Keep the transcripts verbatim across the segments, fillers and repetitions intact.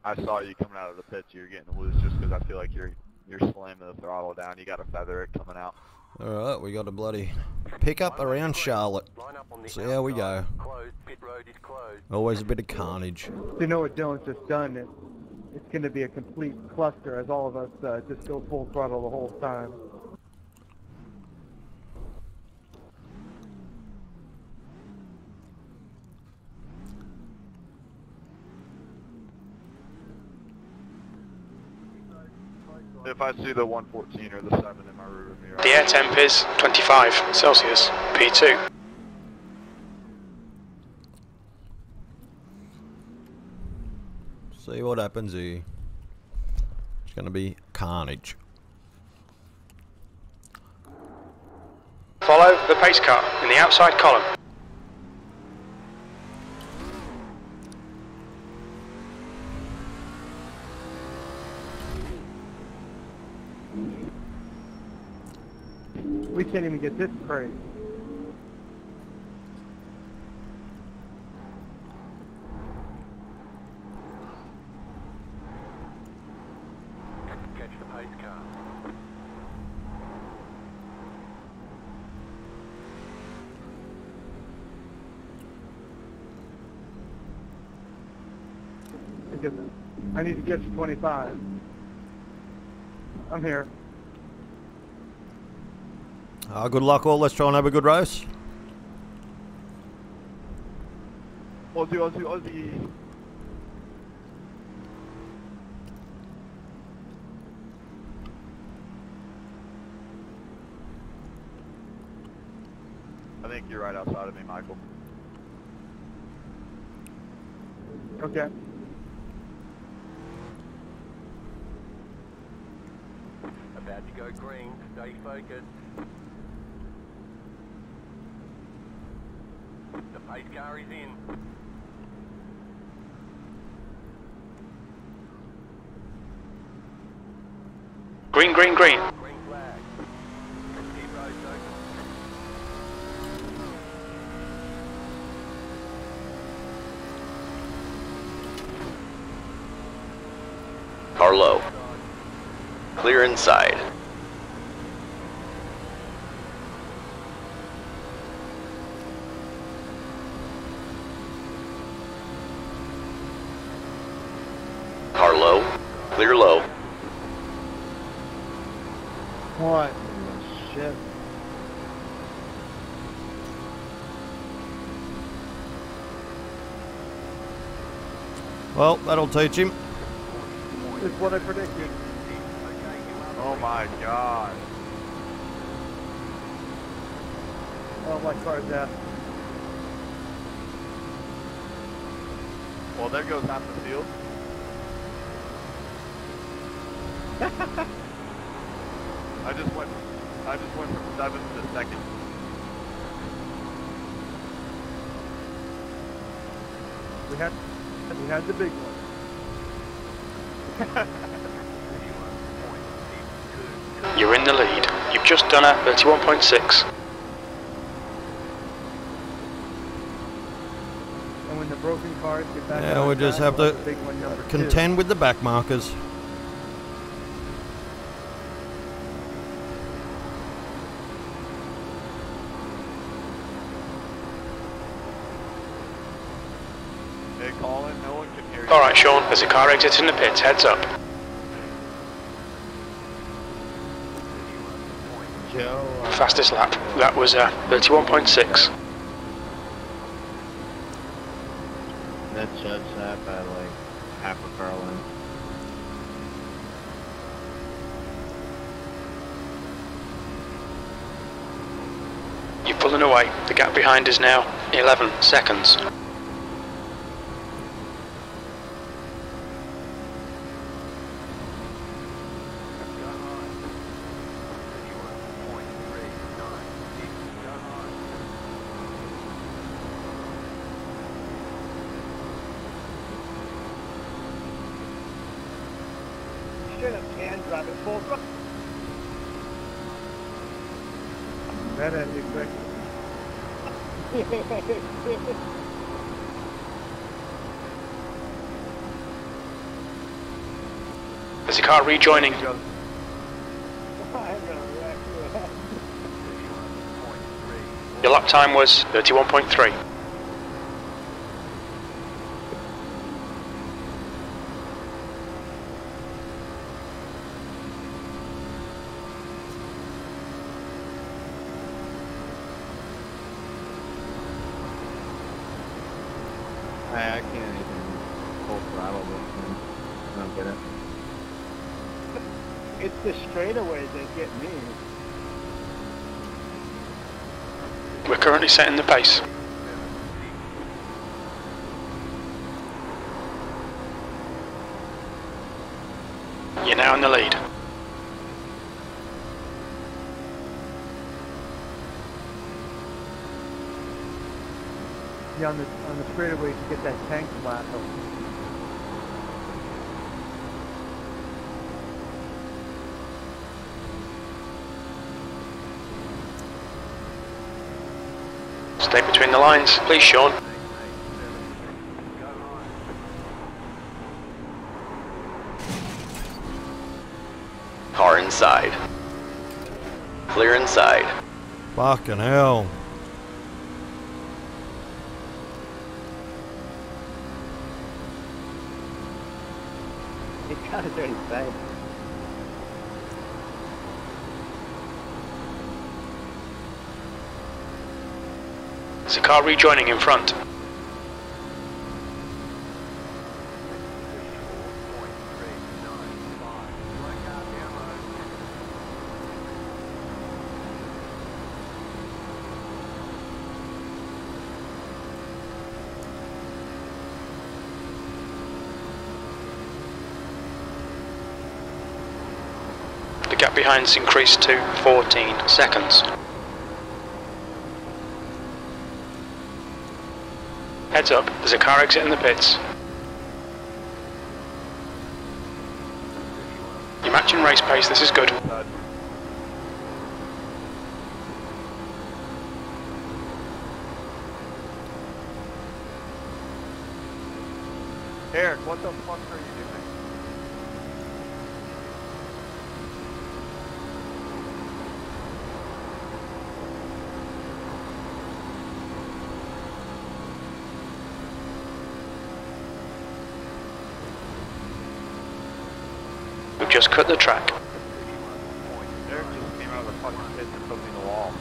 I saw you coming out of the pits. You're getting loose just because I feel like you're you're slamming the throttle down. You got to feather it coming out. All right, we got a bloody pickup around Charlotte. See how we go. Always a bit of carnage. You know what Dylan's just done? It, it's going to be a complete cluster as all of us uh, just go full throttle the whole time. If I see the one fourteen or the seven in my rear mirror. The air temp is twenty-five Celsius, P two. See what happens here. It's going to be carnage. Follow the pace car in the outside column. We can't even get this straight. Catch the pace car. Because I need to get to twenty-five. I'm here. Uh, good luck all. Let's try and have a good race. Aussie, Aussie, Aussie. I think you're right outside of me, Michael. Okay. About to go green. Stay focused. The pace car is in. Green, green, green. Green flag. Keep roads open. Car low. Clear inside. Car low. Clear low. What? Shit. Well, that'll teach him. This is what I predicted. Oh my god. Oh, my car's out. Well, there goes half the field. I just went. I just went from seventh to second. We had, we had the big one. You're in the lead. You've just done a thirty-one point six. And when the broken cars get back Yeah, on we just track, have we'll to the big one number two. contend with the back markers. Hey, Colin, no one can hear you. Alright, Sean, there's a car exiting the pits. Heads up. Joe. Uh, Fastest lap. That was uh, thirty-one point six. That judge that by like half a car length. You're pulling away. The gap behind is now eleven seconds. Shut up, can drive it full throttle. That ended quick. There's a car rejoining. I'm gonna react to that. Your lap time was thirty-one point three. I, I can't even full throttle this thing. I don't get it. It's the straightaways that get me. We're currently setting the pace. You're now in the lead. Yeah, on the on the straightaway to get that tank lap. Stay between the lines, please, Sean. Car inside. Clear inside. Fucking hell. It got it dirty fast. There's a car rejoining in front. The gap behind's increased to fourteen seconds. Heads up, there's a car exiting the pits. You're matching race pace, this is good. Eric, what the fuck are you doing? We've just cut the track. Eric just came out of the fucking pits and put me in the wall.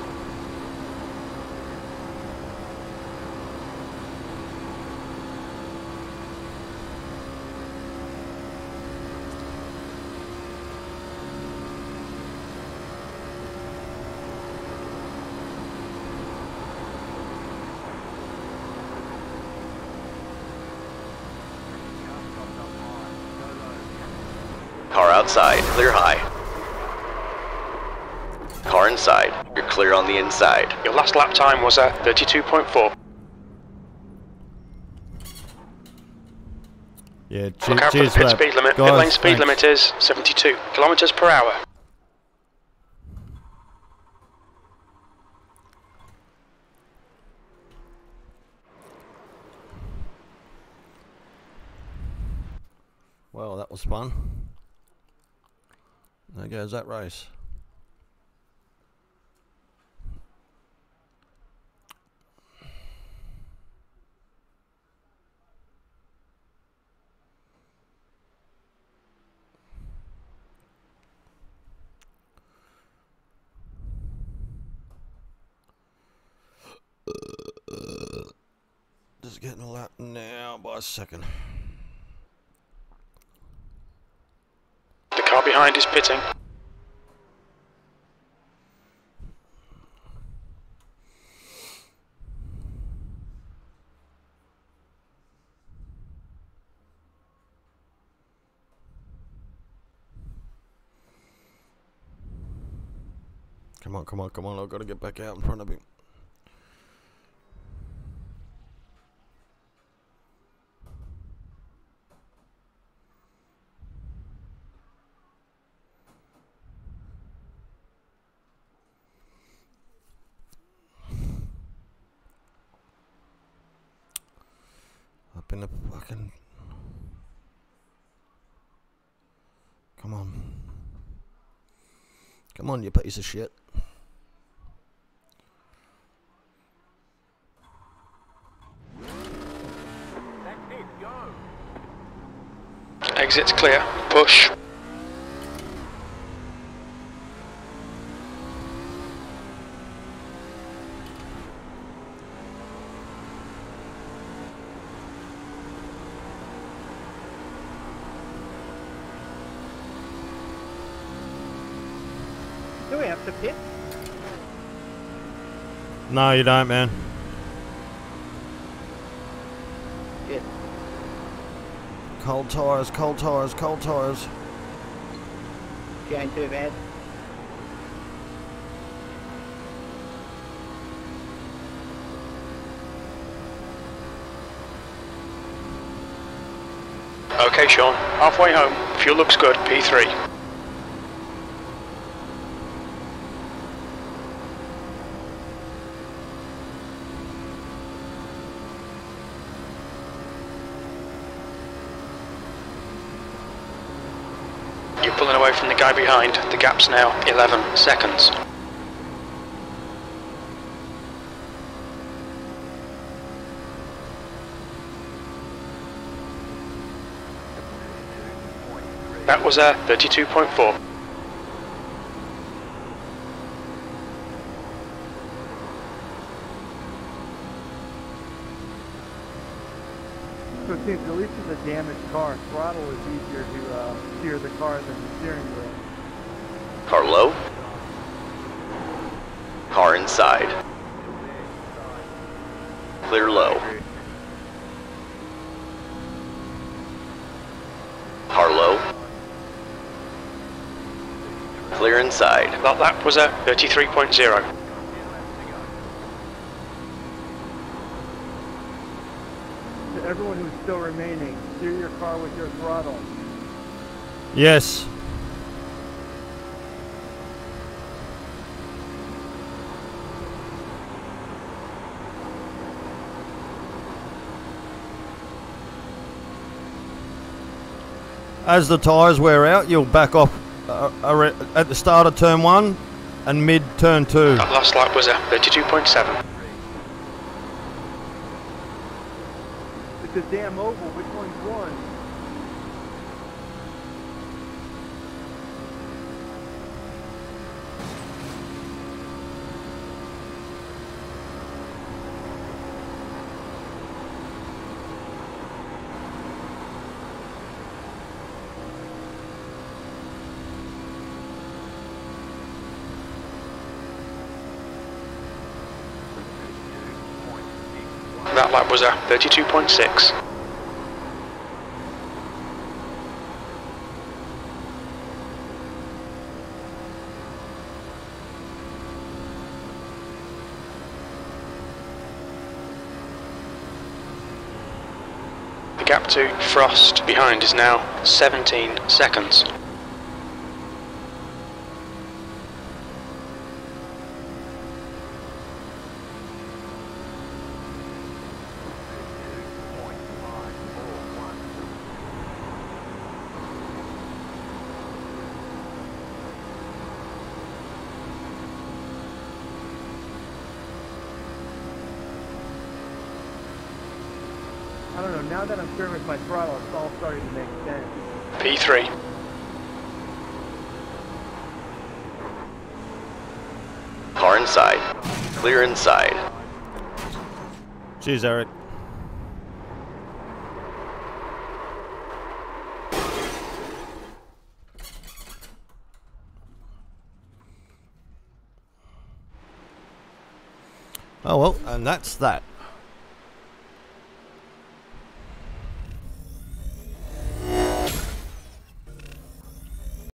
Car outside. Clear high. Car inside. You're clear on the inside. Your last lap time was at thirty-two point four. Yeah, che Look out for the cheers for pit that. speed limit. Guys, Pit lane speed thanks. limit is seventy-two kilometers per hour. Well, that was fun. There goes that race. Just getting a lap now by a second. The car behind is pitting. Come on, come on, come on. I've got to get back out in front of him. Up in the fucking... Come on. Come on, you piece of shit. That's it, go. Exit's clear. Push. Do we have to pit? No, you don't, man. Shit. Cold tires, cold tires, cold tires. She ain't too bad. Okay, Sean. Halfway home. Fuel looks good. P three. You're pulling away from the guy behind. The gap's now eleven seconds. That was a thirty-two point four. So it seems at least with a damaged car, throttle is easier to uh, steer the car than the steering wheel. Car low. Car inside. Clear low. Car low. Clear inside. That lap was a thirty-three point zero. To everyone who's still remaining, steer your car with your throttle. Yes. As the tyres wear out, you'll back off uh, uh, at the start of turn one and mid turn two. That last lap was a thirty-two point seven. It's a damn oval. Which one's one? That lap was a thirty-two point six. The gap to Frost behind is now seventeen seconds. I don't know. Now that I'm steering with my throttle, it's all starting to make sense. P three. Car inside. Clear inside. Cheers, Eric. Oh well, and that's that.